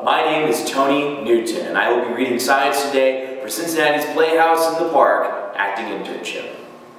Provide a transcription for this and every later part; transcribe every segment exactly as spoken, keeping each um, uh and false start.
my name is Tony Newton, and I will be reading science today for Cincinnati's Playhouse in the Park acting internship.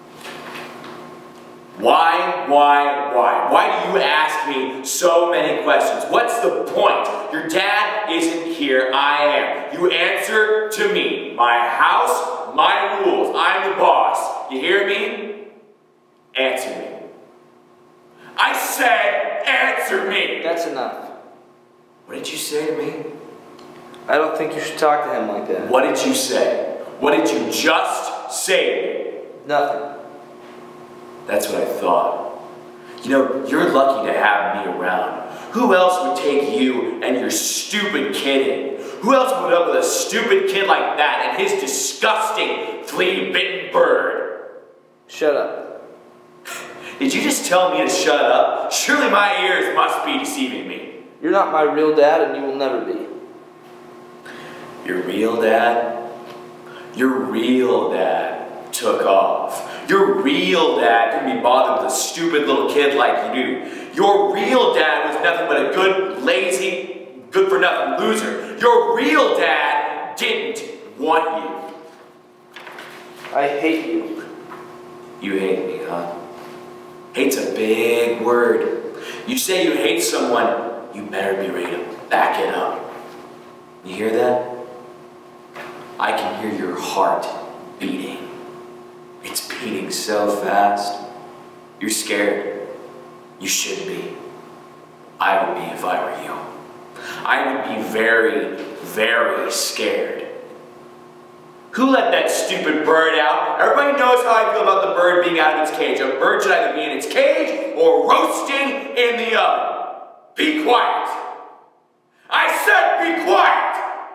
Why, why, why? Why do you ask me so many questions? What's the point? Your dad isn't here, I am. You answer to me. My house, my rules. I'm the boss. You hear me? Answer me. I said, answer me! That's enough. What did you say to me? I don't think you should talk to him like that. What did you say? What did you just say to me? Nothing. That's what I thought. You know, you're lucky to have me around. Who else would take you and your stupid kid in? Who else would put up with a stupid kid like that and his disgusting flea-bitten bird? Shut up. Did you just tell me to shut up? Surely my ears must be deceiving me. You're not my real dad, and you will never be. Your real dad? Your real dad took off. Your real dad couldn't be bothered with a stupid little kid like you do. Your real dad was nothing but a good, lazy, good-for-nothing loser. Your real dad didn't want you. I hate you. You hate me, huh? Hate's a big word. You say you hate someone, you better be ready to back it up. You hear that? I can hear your heart beating. It's beating so fast. You're scared. You should be. I would be if I were you. I would be very, very scared. Who let that stupid bird out? Everybody knows how I feel about the bird being out of its cage. A bird should either be in its cage or roasting in the oven. Be quiet. I said be quiet.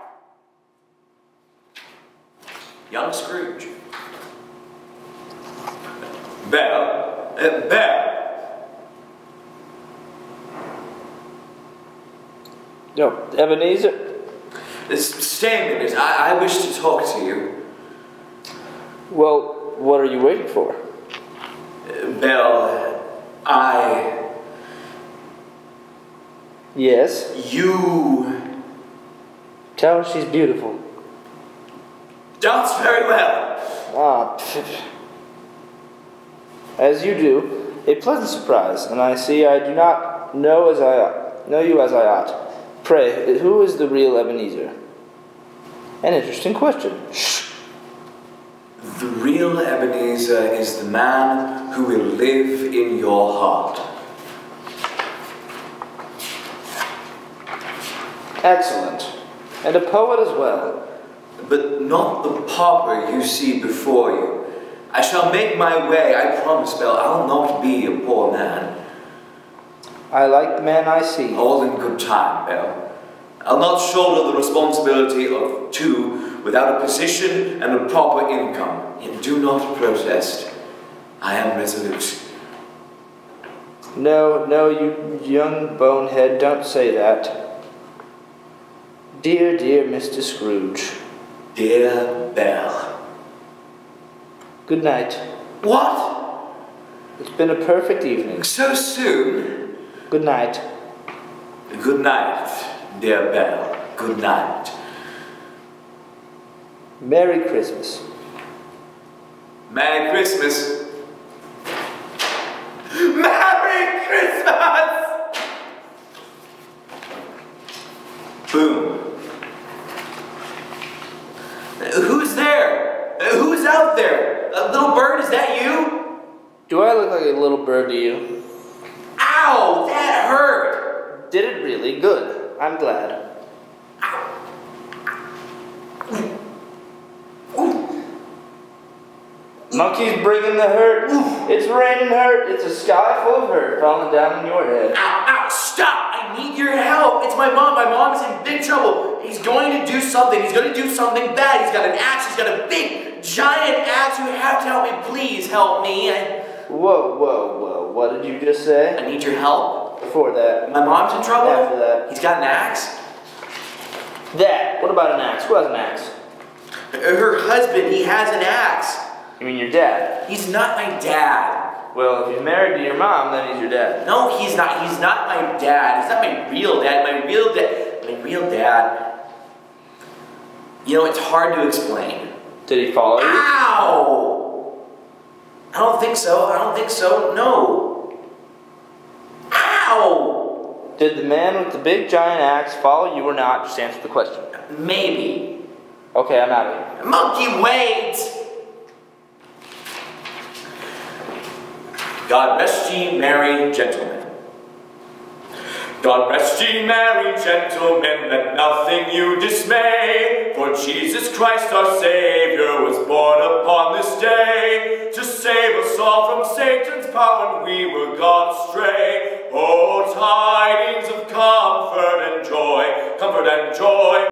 Young Scrooge. Belle. Uh, Belle. No, Ebenezer. Stay a minute. I, I wish to talk to you. Well, what are you waiting for? Uh, Belle, I... Yes? You... Tell her she's beautiful. Dance very well. Ah, pff. As you do, a pleasant surprise, and I see I do not know as I know you as I ought. Pray, who is the real Ebenezer? An interesting question. Shh. The real Ebenezer is the man who will live in your heart. Excellent. And a poet as well. But not the pauper you see before you. I shall make my way, I promise, Belle. I'll not be a poor man. I like the man I see. All in good time, Belle. I'll not shoulder the responsibility of two without a position and a proper income. And do not protest. I am resolute. No, no, you young bonehead, don't say that. Dear, dear Mister Scrooge. Dear Belle. Good night. What? It's been a perfect evening. So soon? Good night. Good night, dear Belle. Good night. Merry Christmas. Merry Christmas. Merry Christmas! Boom. Who's there? Who's out there? A little bird, is that you? Do I look like a little bird to you? Ow! That hurt! Did it really? Good. I'm glad. Monkeys bringing the hurt. It's raining hurt. It's a sky full of hurt falling down on your head. Ow, ow, stop! I need your help. It's my mom. My mom's in big trouble. He's going to do something. He's going to do something bad. He's got an axe. He's got a big, giant axe. You have to help me. Please help me. I... Whoa, whoa, whoa. What did you just say? I need your help. Before that. My mom's in trouble? After that. He's got an axe? That. What about an axe? Who has an axe? Her husband, he has an axe. You mean your dad? He's not my dad. Well, if he's married to your mom, then he's your dad. No, he's not. He's not my dad. He's not my real dad. My real dad. I mean, real dad, you know, it's hard to explain. Did he follow you? Ow! I don't think so. I don't think so. No. Ow! Did the man with the big giant axe follow you or not? Just answer the question. Maybe. Okay, I'm out of here. Monkey, wait! God rest ye merry gentlemen. God rest ye merry gentlemen, let nothing you dismay. For Jesus Christ our Savior was born upon this day, to save us all from Satan's power when we were gone astray. Oh, tidings of comfort and joy, comfort and joy.